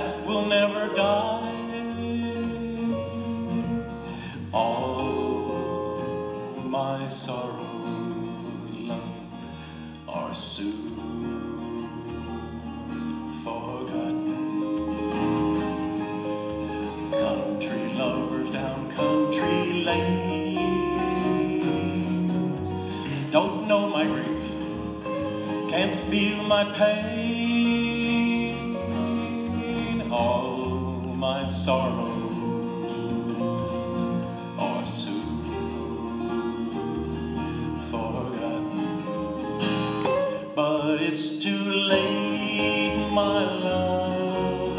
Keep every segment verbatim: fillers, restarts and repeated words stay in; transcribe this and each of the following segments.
that will never die. All my sorrows, love, are soon forgotten. Country lovers down country lanes don't know my grief, can't feel my pain. All my sorrows are soon forgotten. But it's too late, my love,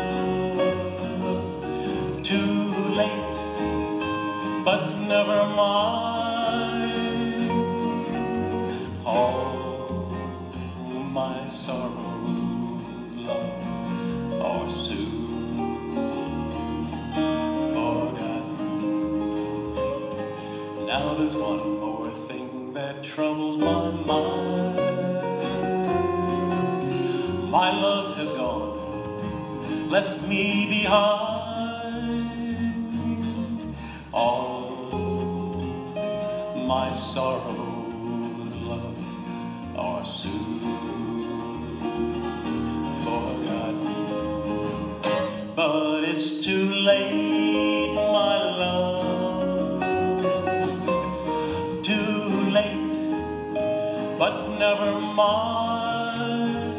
too late, but never mind. All my sorrows, love, are soon forgotten. Now there's one more thing that troubles my mind. My love has gone, left me behind. All my sorrows, love, are soon forgotten. But it's too late, my love, too late, but never mind.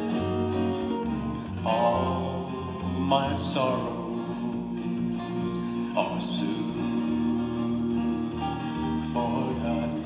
All my sorrows are soon forgotten.